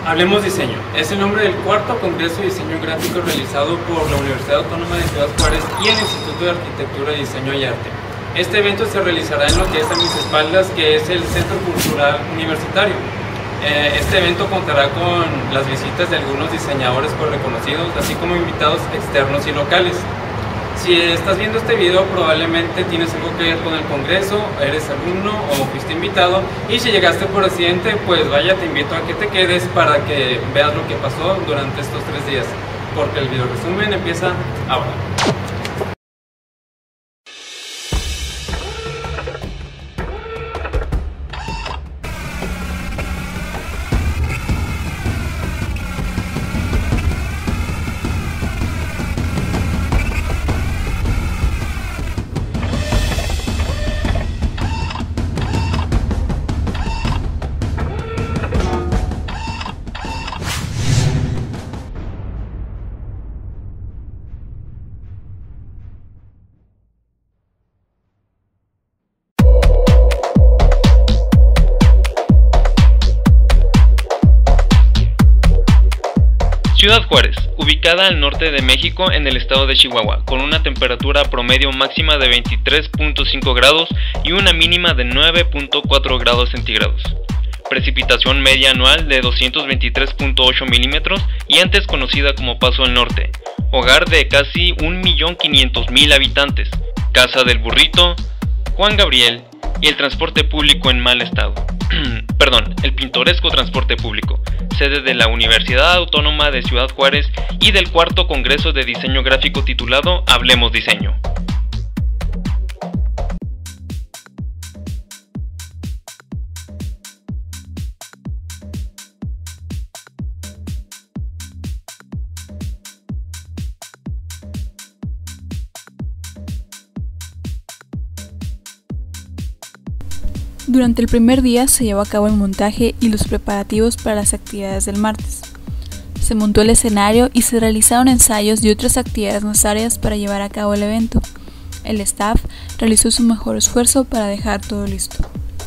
Hablemos Diseño. Es el nombre del cuarto Congreso de Diseño Gráfico realizado por la Universidad Autónoma de Ciudad Juárez y el Instituto de Arquitectura, Diseño y Arte. Este evento se realizará en lo que es a mis espaldas, que es el Centro Cultural Universitario. Este evento contará con las visitas de algunos diseñadores reconocidos, así como invitados externos y locales. Si estás viendo este video, probablemente tienes algo que ver con el congreso, eres alumno o fuiste invitado, y si llegaste por accidente, pues vaya, te invito a que te quedes para que veas lo que pasó durante estos 3 días, porque el video resumen empieza ahora. Ciudad Juárez, ubicada al norte de México en el estado de Chihuahua, con una temperatura promedio máxima de 23.5 grados y una mínima de 9.4 grados centígrados. Precipitación media anual de 223.8 milímetros y antes conocida como Paso del Norte, hogar de casi 1.500.000 habitantes, Casa del Burrito, Juan Gabriel y el transporte público en mal estado. El pintoresco transporte público, sede de la Universidad Autónoma de Ciudad Juárez y del cuarto Congreso de Diseño Gráfico titulado Hablemos Diseño. Durante el primer día se llevó a cabo el montaje y los preparativos para las actividades del martes. Se montó el escenario y se realizaron ensayos y otras actividades necesarias para llevar a cabo el evento. El staff realizó su mejor esfuerzo para dejar todo listo.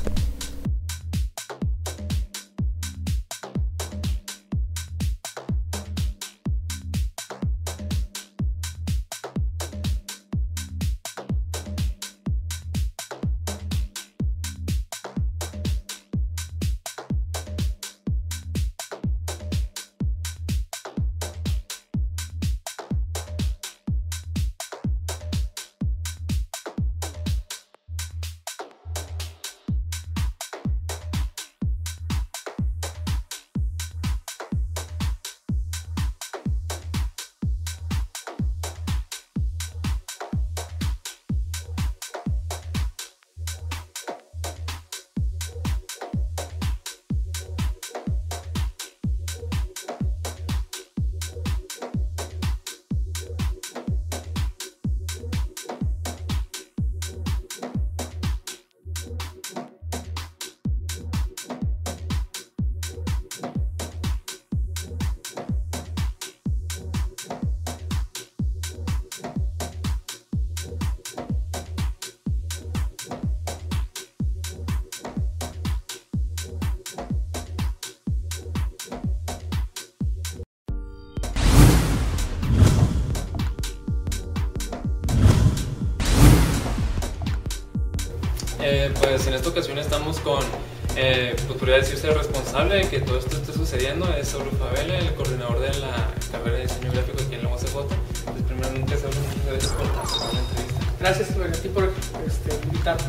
Pues en esta ocasión estamos con, podría decirse el responsable de que todo esto esté sucediendo, es Saúl Favela, el coordinador de la carrera de diseño gráfico aquí en la UACJ. Pues primeramente, Saúl, muchas gracias por la entrevista. Gracias a ti por invitarme.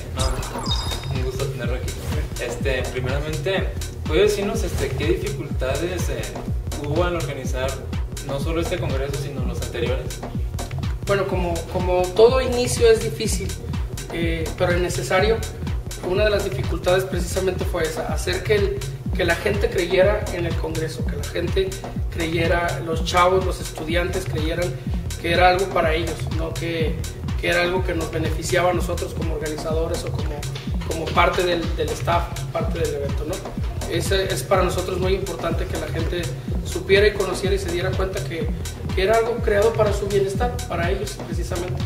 Un gusto tenerlo aquí. Primeramente, ¿puedes decirnos qué dificultades hubo al organizar no solo este congreso, sino los anteriores? Bueno, como todo inicio es difícil, pero es necesario. Una de las dificultades precisamente fue esa, hacer que la gente creyera en el congreso, que la gente creyera, los chavos, los estudiantes creyeran que era algo para ellos, no que era algo que nos beneficiaba a nosotros como organizadores o como parte del staff, parte del evento, ¿no? Es para nosotros muy importante que la gente supiera y conociera y se diera cuenta que era algo creado para su bienestar, para ellos precisamente.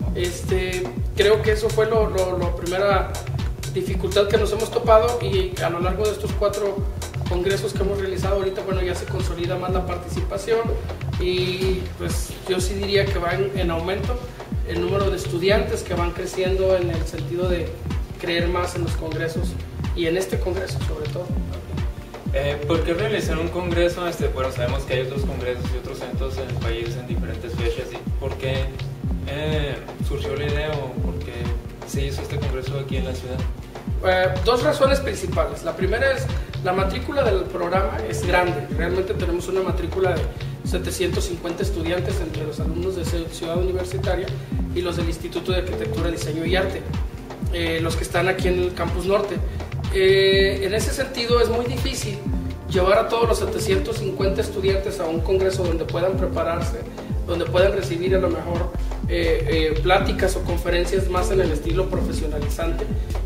Creo que eso fue la primera dificultad que nos hemos topado, y a lo largo de estos congresos que hemos realizado ahorita, bueno, ya se consolida más la participación y pues yo sí diría que va en aumento el número de estudiantes que van creciendo en el sentido de creer más en los congresos y en este congreso sobre todo. ¿Por qué realizar un congreso? Bueno, sabemos que hay otros congresos y otros eventos en el país en diferentes fechas. ¿Y por qué surgió la idea o por qué se hizo este congreso aquí en la ciudad? Dos razones principales. La primera es la matrícula del programa es grande. Realmente tenemos una matrícula de 750 estudiantes entre los alumnos de Ciudad Universitaria y los del Instituto de Arquitectura, Diseño y Arte, los que están aquí en el Campus Norte. En ese sentido es muy difícil llevar a todos los 750 estudiantes a un congreso donde puedan prepararse, donde puedan recibir a lo mejor pláticas o conferencias más en el estilo profesionalizante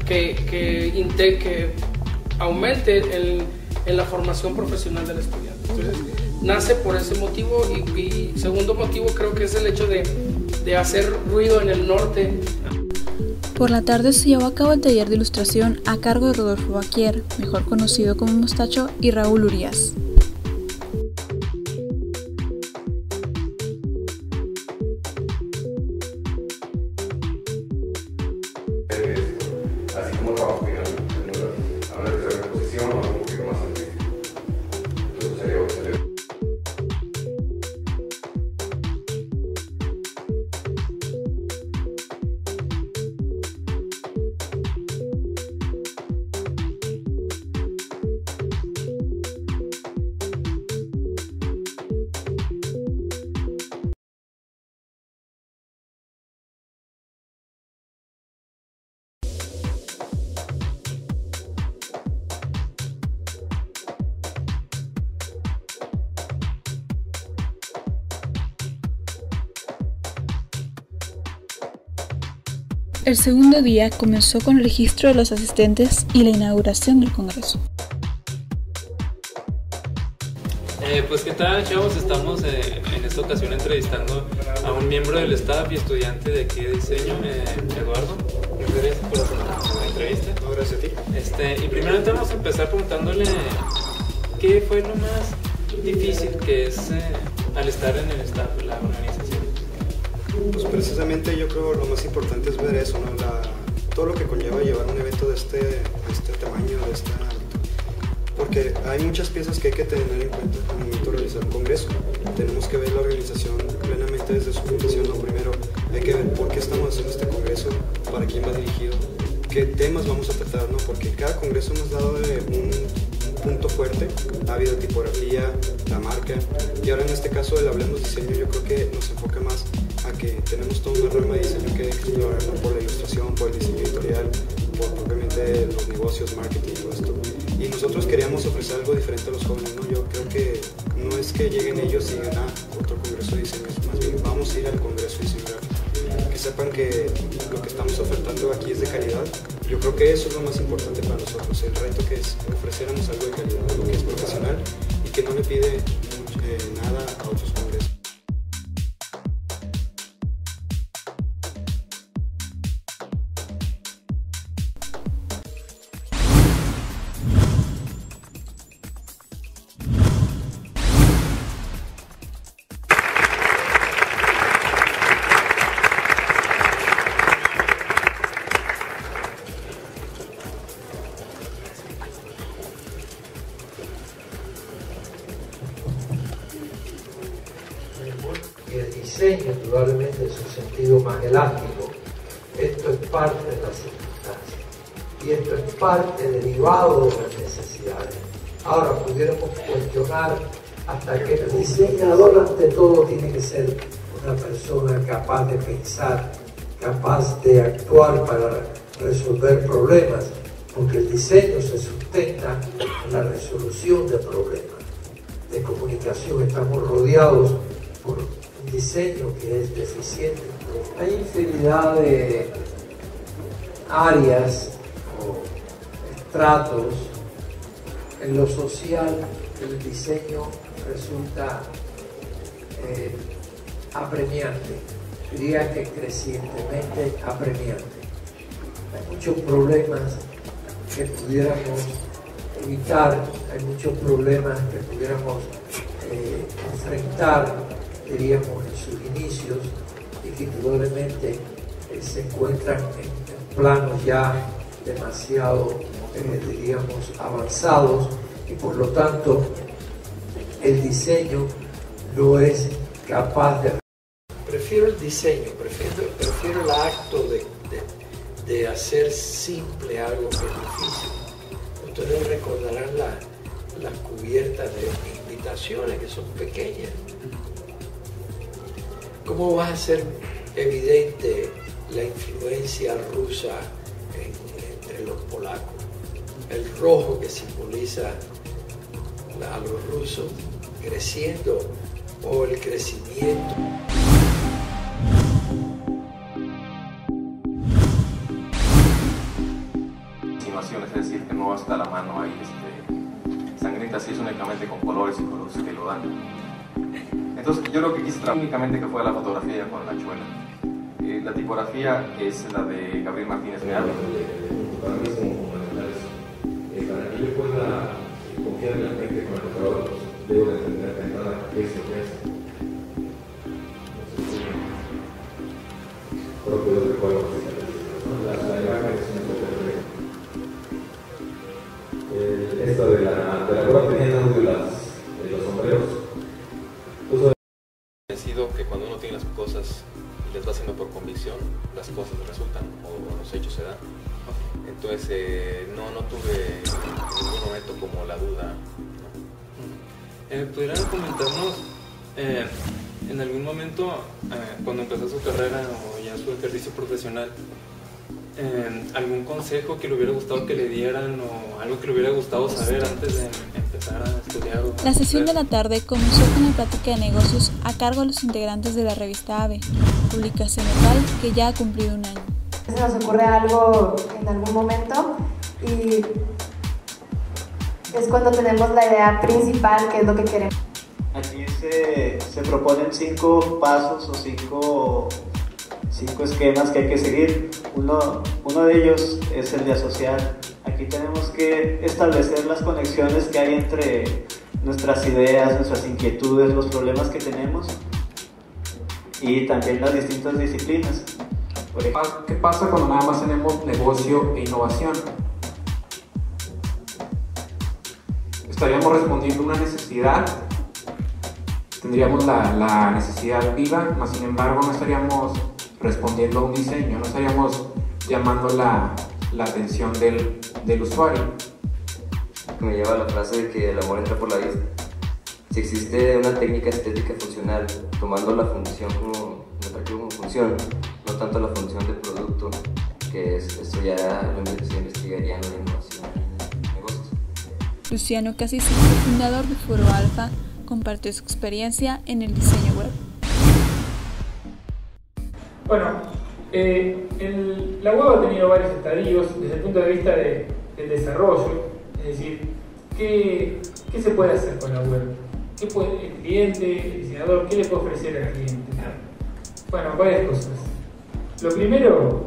que aumente en la formación profesional del estudiante. Entonces, nace por ese motivo y segundo motivo creo que es el hecho de hacer ruido en el norte. Por la tarde se llevó a cabo el taller de ilustración a cargo de Rodolfo Baquier, mejor conocido como Mostacho, y Raúl Urias. Así como trabajo a una tercera posición o un poquito más artístico. Entonces sería El segundo día comenzó con el registro de los asistentes y la inauguración del congreso. Pues qué tal, chavos, estamos en esta ocasión entrevistando a un miembro del staff y estudiante de aquí de diseño, Eduardo. Gracias por la entrevista. No, gracias a ti. Y primeramente vamos a empezar preguntándole qué fue lo más difícil que es al estar en el staff de la organización. Pues precisamente yo creo lo más importante es ver eso, ¿no? Todo lo que conlleva llevar un evento de este tamaño, de este ámbito. Porque hay muchas piezas que hay que tener en cuenta al momento de realizar un congreso. Tenemos que ver la organización plenamente desde su fundación. Lo primero, hay que ver por qué estamos haciendo este congreso, para quién va dirigido, qué temas vamos a tratar, ¿no? Porque cada congreso nos ha dado un punto fuerte. Ha habido tipografía, la marca, y ahora en este caso del Hablemos Diseño yo creo que nos enfoca más a que tenemos toda una rama de diseño que explorar, ¿no? Por la ilustración, por el diseño editorial, por propiamente los negocios, marketing y todo esto. Y nosotros queríamos ofrecer algo diferente a los jóvenes, ¿no? Yo creo que no es que lleguen ellos y digan, otro congreso de diseño, más bien vamos a ir al congreso de diseño gráfico. Que sepan que lo que estamos ofertando aquí es de calidad. Yo creo que eso es lo más importante para nosotros, el reto que es ofreciéramos algo de calidad, algo que es profesional y que no le pide nada a otros congresos. Y el diseño, indudablemente, en su sentido más elástico. Esto es parte de las circunstancias y esto es parte derivado de las necesidades. Ahora, pudiéramos cuestionar hasta que el diseñador, ante todo, tiene que ser una persona capaz de pensar, capaz de actuar para resolver problemas, porque el diseño se sustenta en la resolución de problemas de comunicación. Estamos rodeados por un diseño que es deficiente. Hay infinidad de áreas o estratos en lo social que el diseño resulta apremiante, diría que crecientemente apremiante. Hay muchos problemas que pudiéramos evitar, hay muchos problemas que pudiéramos enfrentar, diríamos, en sus inicios y que indudablemente se encuentran en planos ya demasiado, diríamos, avanzados, y por lo tanto el diseño no es capaz de... Prefiero el diseño, prefiero el acto de hacer simple algo que es difícil. Ustedes recordarán las cubiertas de invitaciones que son pequeñas. ¿Cómo va a ser evidente la influencia rusa entre los polacos? El rojo que simboliza a los rusos creciendo, o el crecimiento. Es decir, que no está la mano ahí sangrienta, así es únicamente con colores y colores que lo dan. Entonces yo lo que quise trabajar únicamente que fue la fotografía con la Chuela. La tipografía es la de Gabriel Martínez Meado. Para mí son fundamentales. Para que yo pueda confiar en la gente con el trabajo, debo de entender de entrada qué es lo que es. Propio del pueblo. La imagen es un poco esto de la prueba teniendo de los sombreros. He sido que cuando uno tiene las cosas y las va haciendo por convicción, las cosas resultan o los hechos se dan. Entonces no tuve en ningún momento como la duda. ¿Pudieran comentarnos en algún momento cuando empezó su carrera o ya su ejercicio profesional, algún consejo que le hubiera gustado que le dieran o algo que le hubiera gustado saber antes de empezar a estudiar? La sesión de la tarde comenzó con la plática de negocios a cargo de los integrantes de la revista AVE, publicación local que ya ha cumplido un año. Se nos ocurre algo en algún momento y es cuando tenemos la idea principal, que es lo que queremos. Aquí se proponen 5 pasos o 5 esquemas que hay que seguir. Uno de ellos es el de asociar. Aquí tenemos que establecer las conexiones que hay entre nuestras ideas, nuestras inquietudes, los problemas que tenemos y también las distintas disciplinas. ¿Qué pasa cuando nada más tenemos negocio e innovación? Estaríamos respondiendo a una necesidad, tendríamos la necesidad viva, mas sin embargo no estaríamos respondiendo a un diseño, no estaríamos llamando la atención del usuario. Me lleva a la frase de que el amor entra por la vista. Si existe una técnica estética funcional, tomando la función como función, no tanto la función del producto, que esto ya se investigaría en la innovación en negocios. Luciano Cassis, fundador de Foro Alfa, compartió su experiencia en el diseño web. Bueno, la web ha tenido varios estadios desde el punto de vista del desarrollo, es decir, ¿qué se puede hacer con la web? ¿Qué puede el cliente, el diseñador, qué le puede ofrecer al cliente? Bueno, varias cosas. Lo primero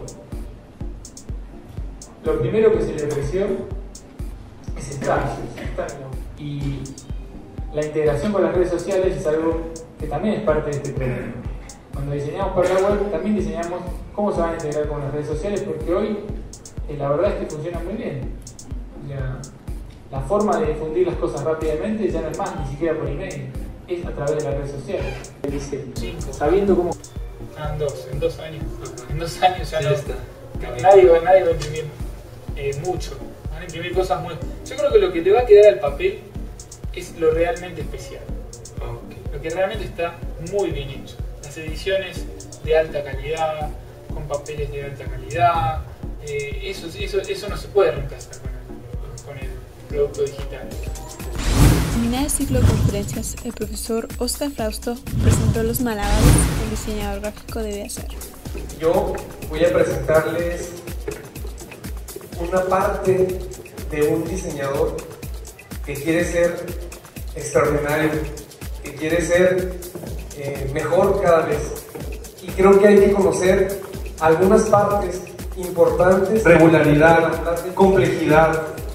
que se le ofreció es estar. Y la integración con las redes sociales es algo que también es parte de este problema. Cuando diseñamos para la web, también diseñamos cómo se van a integrar con las redes sociales, porque hoy la verdad es que funciona muy bien. La forma de difundir las cosas rápidamente ya no es más, ni siquiera por email, es a través de las redes sociales. Dice, sabiendo cómo... en 2 años. En 2 años ya no está. Nadie va a imprimir mucho. Van a imprimir cosas muy... Yo creo que lo que te va a quedar al papel es lo realmente especial. Lo que realmente está muy bien hecho. Las ediciones de alta calidad, con papeles de alta calidad, eso no se puede reemplazar con el producto digital. Terminada el ciclo de conferencias, el profesor Oscar Frausto presentó los malabares que el diseñador gráfico debe hacer. Yo voy a presentarles una parte de un diseñador que quiere ser extraordinario, que quiere ser mejor cada vez. Y creo que hay que conocer algunas partes importantes: regularidad, complejidad,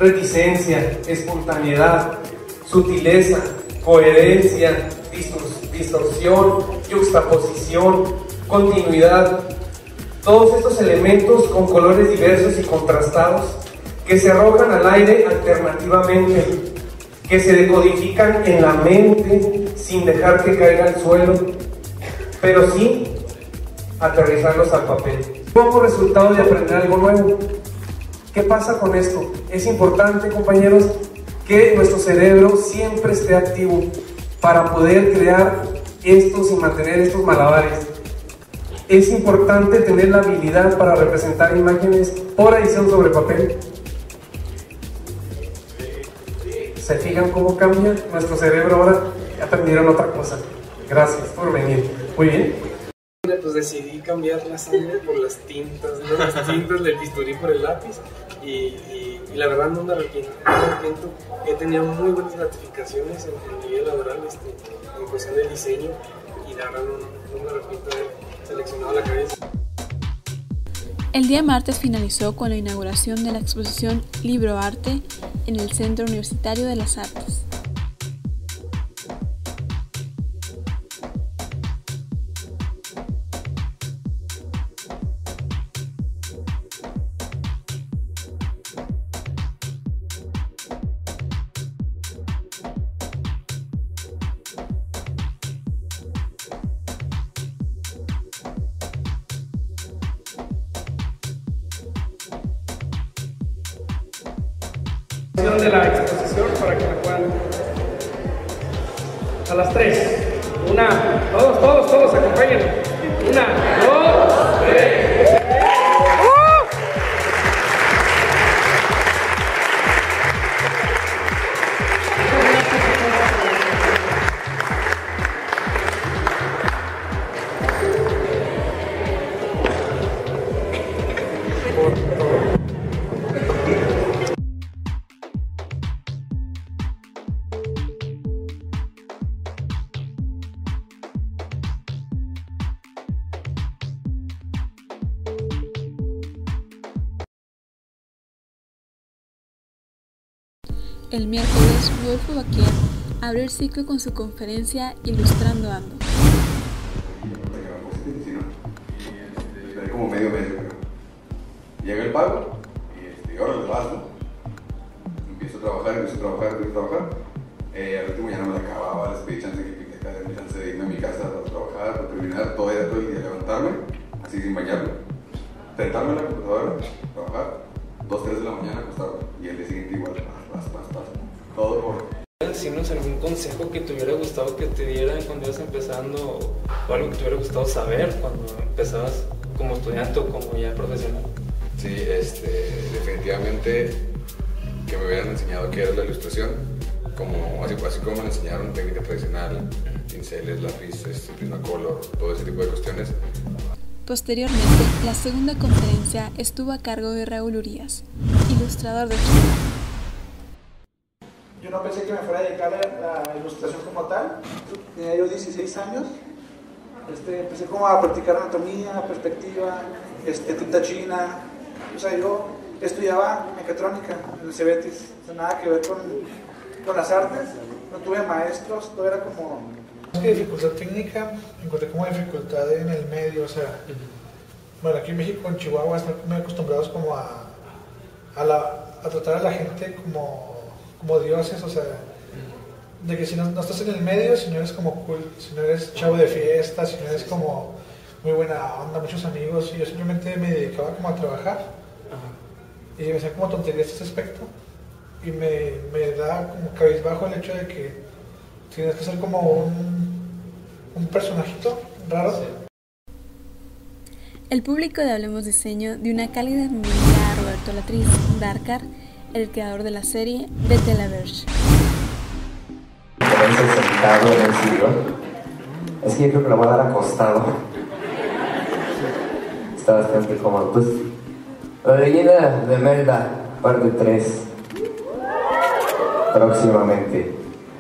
reticencia, espontaneidad, sutileza, coherencia, distorsión, yuxtaposición, continuidad. Todos estos elementos con colores diversos y contrastados que se arrojan al aire alternativamente, que se decodifican en la mente sin dejar que caiga al suelo, pero sí aterrizarlos al papel. Como resultado de aprender algo nuevo. ¿Qué pasa con esto? Es importante, compañeros, que nuestro cerebro siempre esté activo para poder crear estos y mantener estos malabares. Es importante tener la habilidad para representar imágenes por edición sobre papel. ¿Se fijan cómo cambia nuestro cerebro ahora? Aprendieron otra cosa. Gracias por venir. Muy bien. Pues decidí cambiar la sangre por las tintas, ¿no? Las tintas del bisturí por el lápiz y la verdad no me arrepiento. He tenido muy buenas gratificaciones en mi vida laboral, en cuestión de diseño, y la verdad no me arrepiento de haber seleccionado la cabeza. El día martes finalizó con la inauguración de la exposición Libro Arte en el Centro Universitario de las Artes. De la exposición para que me puedan a las 3. 1, todos acompañen. 1, 2, 3. El miércoles, Rodolfo Baquier abrió el ciclo con su conferencia Ilustrando Ando. Esperé como medio mes, creo. Llega el pago y ahora le vas, ¿no? Empiezo a trabajar. Al último ya no me la acababa, les pedí chance de irme a mi casa a trabajar, para terminar todo el día, levantarme, así sin bañarme, sentarme en la computadora, trabajar, 2, 3 de la mañana acostarme, y el día siguiente igual, todo por... Decirnos algún consejo que te hubiera gustado que te dieran cuando ibas empezando, o algo que te hubiera gustado saber cuando empezabas como estudiante o como ya profesional. Sí, definitivamente que me hubieran enseñado qué era la ilustración, así como me enseñaron técnica tradicional, pinceles, lápiz, Prismacolor, todo ese tipo de cuestiones. Posteriormente, la segunda conferencia estuvo a cargo de Raúl Urias, ilustrador de Chile. Yo no pensé que me fuera a dedicar a la ilustración como tal. Tenía yo 16 años. Empecé como a practicar anatomía, perspectiva, tinta china. O sea, yo estudiaba mecatrónica en el Cebetis. O sea, nada que ver con las artes. No tuve maestros, todo era como... Más que dificultad técnica, encontré como dificultad en el medio. O sea, bueno, aquí en México, en Chihuahua, están muy acostumbrados como a tratar a la gente como dioses, o sea, de que si no estás en el medio, si no eres como cool, si no eres chavo de fiesta, si no eres como muy buena onda, muchos amigos, y yo simplemente me dedicaba como a trabajar, y me hacía como tonterías ese aspecto, y me da como cabizbajo el hecho de que tienes que ser como un personajito raro. El público de Hablemos Diseño dio una cálida bienvenida a Roberto Latriz Darkar, el creador de la serie Vete a la Verge. Sentado en el sillón. Es que yo creo que lo voy a dar acostado. Está bastante cómodo. Pues, la leyenda de Melda, parte 3. Próximamente.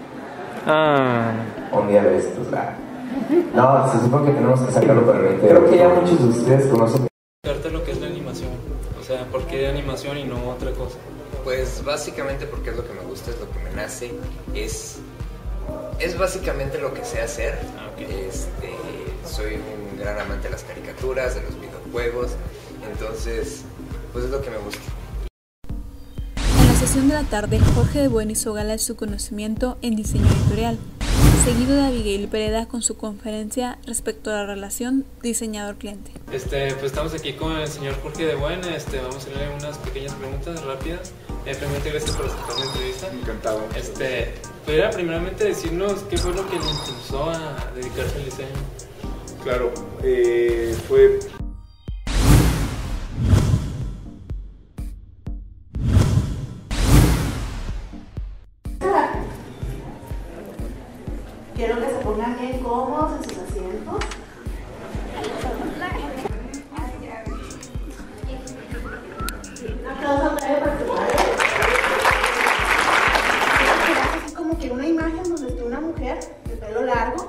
Un día de estos. No, se supone que tenemos que sacarlo para el 20. Creo que ya muchos de ustedes conocen. Lo que es la animación. O sea, ¿por qué animación y no otra cosa? pues básicamente porque es lo que me gusta, es lo que me nace, es básicamente lo que sé hacer. Soy un gran amante de las caricaturas, de los videojuegos, entonces pues es lo que me gusta. En la sesión de la tarde, Jorge de Buen hizo gala de su conocimiento en diseño editorial, seguido de Abigail Pereda con su conferencia respecto a la relación diseñador-cliente. Pues estamos aquí con el señor Jorge de Buen, vamos a hacerle unas pequeñas preguntas rápidas. Primeramente, gracias por aceptar la entrevista. Encantado. ¿Pudiera primeramente decirnos qué fue lo que le impulsó a dedicarse al diseño? Claro, fue... Quiero que se pongan bien cómodos en sus asientos. Un aplauso breve para su padre. Es como que una imagen donde está una mujer de pelo largo.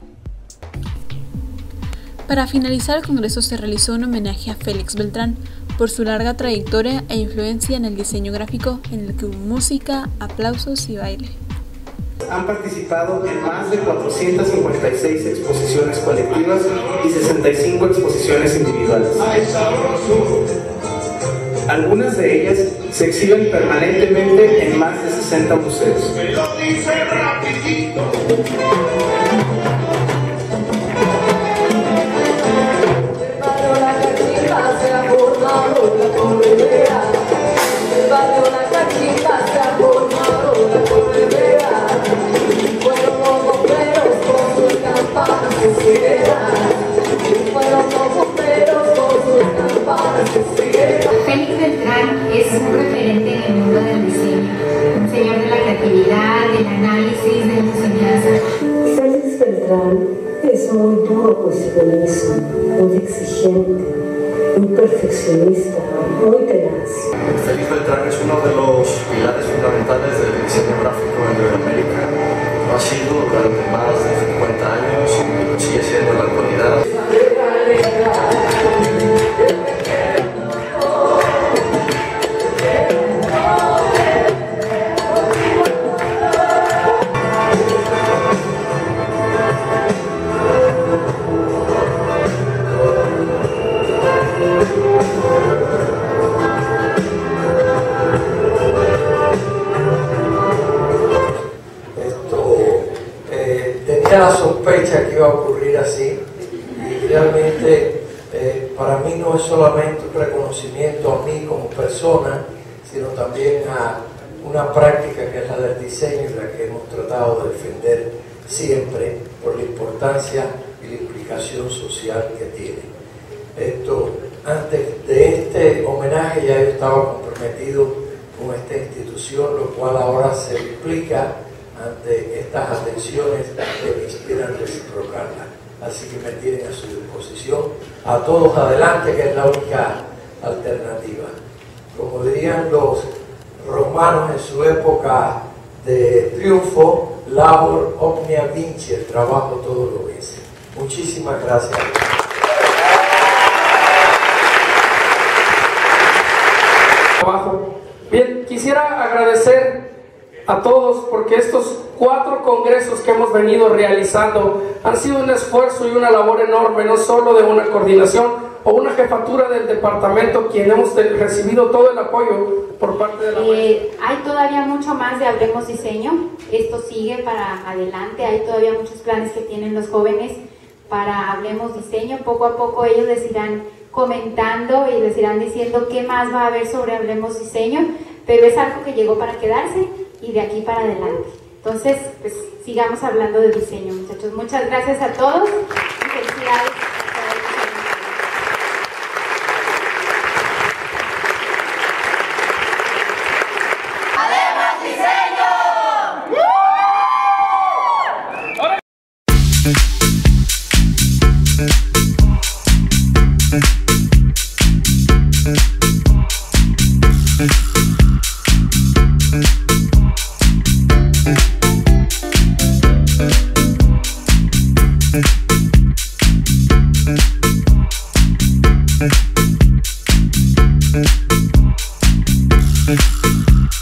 Para finalizar el congreso se realizó un homenaje a Félix Beltrán por su larga trayectoria e influencia en el diseño gráfico, en el que hubo música, aplausos y baile. Han participado en más de 456 exposiciones colectivas y 65 exposiciones individuales. Algunas de ellas se exhiben permanentemente en más de 60 museos. Félix Beltrán es un referente en el mundo del diseño, un señor de la creatividad, del análisis, de la enseñanza. Félix Beltrán es muy duro con sí mismo, muy exigente, muy perfeccionista, muy tenaz. Félix Beltrán es uno de los pilares fundamentales del diseño gráfico en Iberoamérica. Lo ha sido durante más de 50 años y lo sigue siendo en la actualidad. La sospecha que iba a ocurrir así, y realmente para mí no es solamente un reconocimiento a mí como persona, sino también a una práctica que es la del diseño y la que hemos tratado de defender siempre por la importancia y la implicación social que tiene. Antes de este homenaje ya yo estaba comprometido con esta institución, lo cual ahora se explica ante estas atenciones que me inspiran reciprocarla. Así que me tienen a su disposición. A todos adelante, que es la única alternativa. Como dirían los romanos en su época de triunfo, labor omnia vinci, el trabajo todo lo vence. Muchísimas gracias. Bien, quisiera agradecer a todos porque estos 4 congresos que hemos venido realizando han sido un esfuerzo y una labor enorme, no solo de una coordinación o una jefatura del departamento, quien hemos recibido todo el apoyo por parte de la maestra. Hay todavía mucho más de Hablemos Diseño, esto sigue para adelante, hay todavía muchos planes que tienen los jóvenes para Hablemos Diseño. Poco a poco ellos les irán comentando y les irán diciendo qué más va a haber sobre Hablemos Diseño, pero es algo que llegó para quedarse y de aquí para adelante. Entonces, pues sigamos hablando de diseño, muchachos. Muchas gracias a todos y felicidades. Diseño.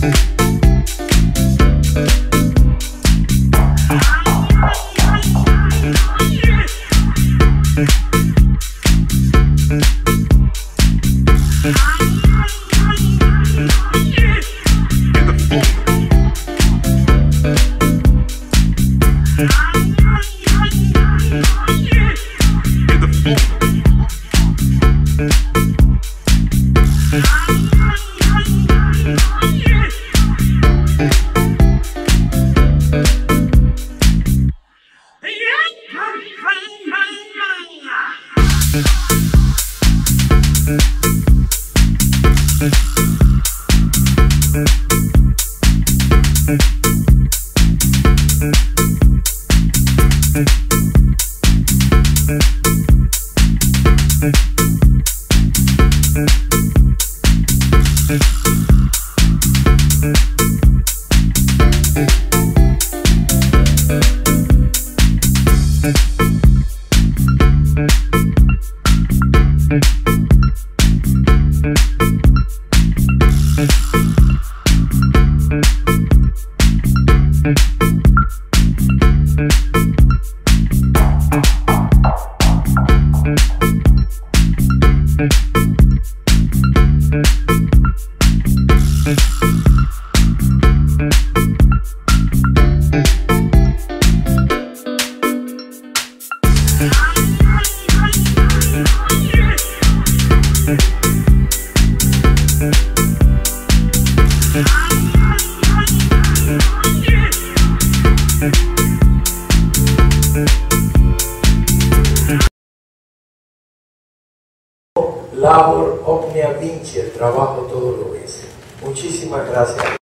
Labor omnia vinci, el trabajo todo lo es. Muchísimas gracias.